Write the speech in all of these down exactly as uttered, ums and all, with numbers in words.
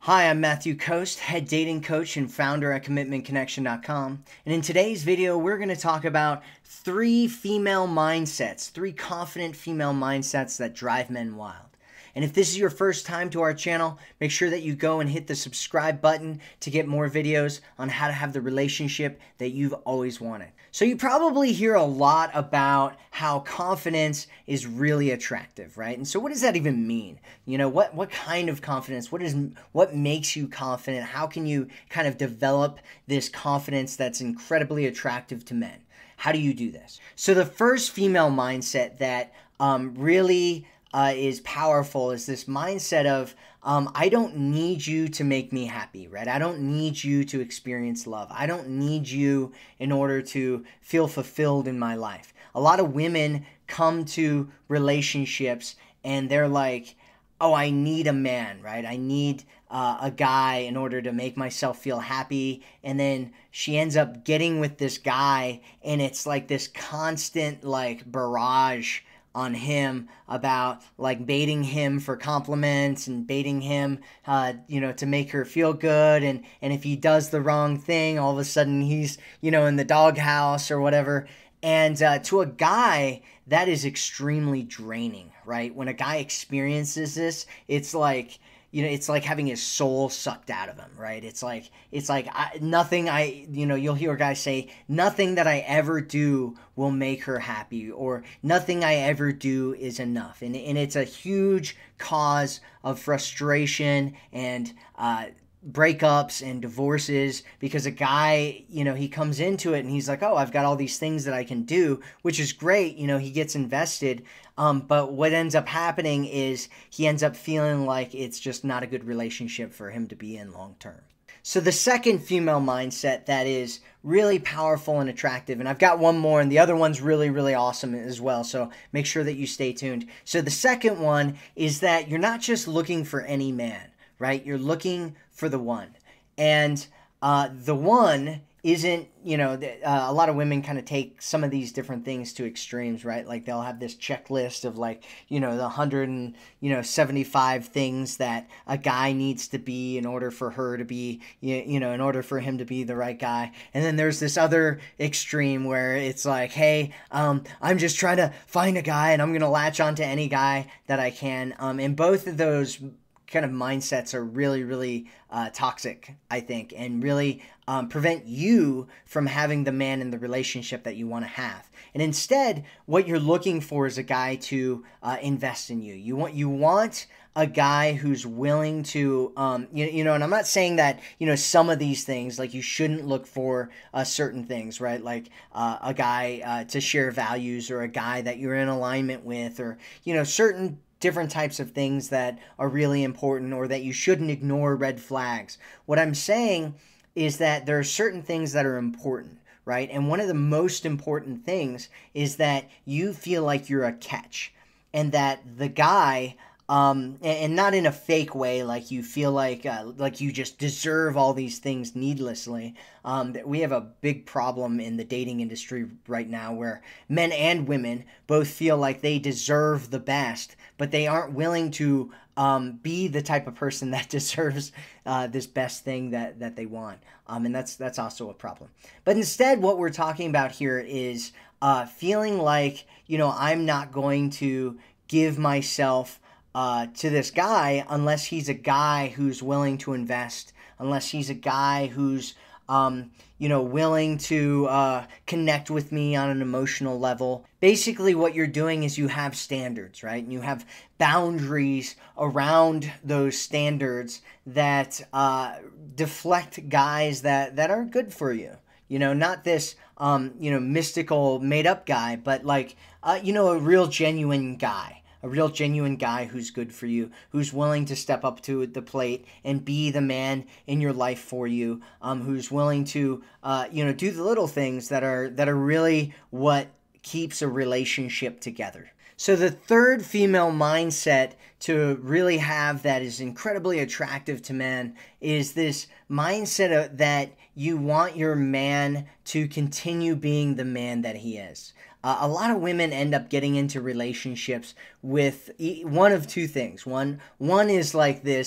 Hi, I'm Matthew Coast, head dating coach and founder at commitment connection dot com. And in today's video, we're going to talk about three female mindsets, three confident female mindsets that drive men wild. And if this is your first time to our channel, make sure that you go and hit the subscribe button to get more videos on how to have the relationship that you've always wanted. So you probably hear a lot about how confidence is really attractive, right? And so what does that even mean? You know, what, what kind of confidence? What is, what makes you confident? How can you kind of develop this confidence that's incredibly attractive to men? How do you do this? So the first female mindset that um, really Uh, is powerful is this mindset of um, I don't need you to make me happy, right? I don't need you to experience love. I don't need you in order to feel fulfilled in my life. A lot of women come to relationships and they're like, oh, I need a man, right? I need uh, a guy in order to make myself feel happy. And then she ends up getting with this guy and it's like this constant like barrage on him about like baiting him for compliments and baiting him, uh, you know, to make her feel good. And, and if he does the wrong thing, all of a sudden he's, you know, in the doghouse or whatever. And uh, to a guy, that is extremely draining, right? When a guy experiences this, it's like, you know, it's like having his soul sucked out of him, right? It's like, it's like I, nothing I, you know, you'll hear guys say, nothing that I ever do will make her happy, or nothing I ever do is enough. And, and it's a huge cause of frustration and uh, breakups and divorces, because a guy, you know, he comes into it and he's like, oh, I've got all these things that I can do, which is great. You know, he gets invested. Um, but what ends up happening is he ends up feeling like it's just not a good relationship for him to be in long term. So the second female mindset that is really powerful and attractive, and I've got one more, and the other one's really, really awesome as well, so make sure that you stay tuned. So the second one is that you're not just looking for any man, right? You're looking for the one. And uh, the one isn't, you know, uh, a lot of women kind of take some of these different things to extremes, right? Like they'll have this checklist of like, you know, the one hundred and, you know, seventy-five things that a guy needs to be in order for her to be, you know, in order for him to be the right guy. And then there's this other extreme where it's like, hey, um, I'm just trying to find a guy and I'm going to latch onto any guy that I can. Um, and both of those kind of mindsets are really, really uh, toxic, I think, and really um, prevent you from having the man in the relationship that you want to have. And instead, what you're looking for is a guy to uh, invest in you. You want, you want a guy who's willing to, um, you, you know, and I'm not saying that, you know, some of these things, like you shouldn't look for uh, certain things, right? Like uh, a guy uh, to share values, or a guy that you're in alignment with, or, you know, certain different types of things that are really important, or that you shouldn't ignore red flags. What I'm saying is that there are certain things that are important, right? And one of the most important things is that you feel like you're a catch, and that the guy, um, and not in a fake way, like you feel like uh, like you just deserve all these things needlessly. Um, that we have a big problem in the dating industry right now, where men and women both feel like they deserve the best, but they aren't willing to um, be the type of person that deserves uh, this best thing that that they want. Um, and that's that's also a problem. But instead, what we're talking about here is uh, feeling like, you know, I'm not going to give myself Uh, to this guy unless he's a guy who's willing to invest, unless he's a guy who's, um, you know, willing to uh, connect with me on an emotional level. Basically, what you're doing is you have standards, right? And you have boundaries around those standards that uh, deflect guys that, that are good for you. You know, not this, um, you know, mystical made-up guy, but like, uh, you know, a real genuine guy. A real genuine guy who's good for you, who's willing to step up to the plate and be the man in your life for you, um, who's willing to, uh, you know, do the little things that are that are really what keeps a relationship together. So the third female mindset to really have that is incredibly attractive to men is this mindset of, that you want your man to continue being the man that he is. Uh, a lot of women end up getting into relationships with one of two things. One, one is like this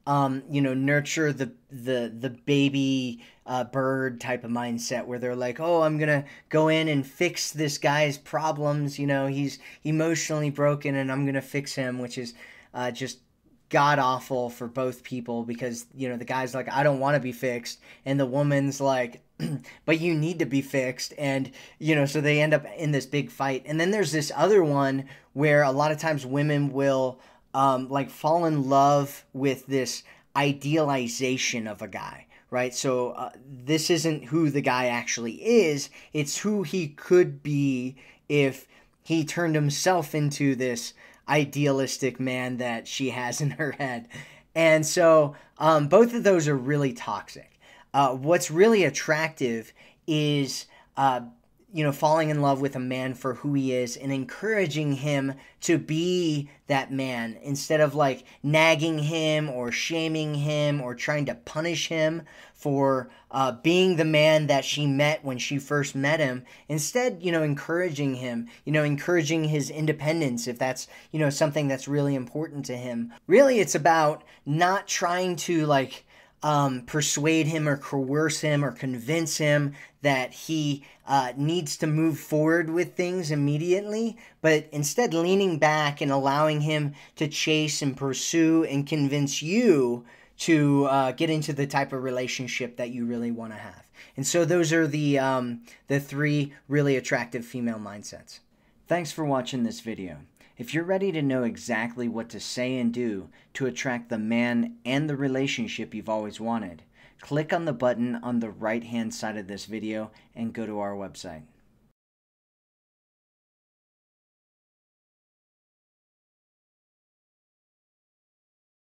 um, you know, nurture the the the baby uh, bird type of mindset where they're like, oh, I'm gonna go in and fix this guy's problems. You know, he's emotionally broken, and I'm gonna fix him, which is uh, just god awful for both people, because you know the guy's like, I don't want to be fixed, and the woman's like, but you need to be fixed, and you know, so they end up in this big fight. And then there's this other one where a lot of times women will um, like fall in love with this idealization of a guy, right? So uh, this isn't who the guy actually is, it's who he could be if he turned himself into this idealistic man that she has in her head. And so um, both of those are really toxic. Uh, what's really attractive is uh, you know, falling in love with a man for who he is and encouraging him to be that man, instead of like nagging him or shaming him or trying to punish him for uh, being the man that she met when she first met him. Instead, you know, encouraging him, you know, encouraging his independence if that's, you know, something that's really important to him. Really, it's about not trying to like Um, persuade him or coerce him or convince him that he uh, needs to move forward with things immediately, but instead leaning back and allowing him to chase and pursue and convince you to uh, get into the type of relationship that you really want to have. And so those are the, um, the three really attractive female mindsets. Thanks for watching this video. If you're ready to know exactly what to say and do to attract the man and the relationship you've always wanted, click on the button on the right-hand side of this video and go to our website.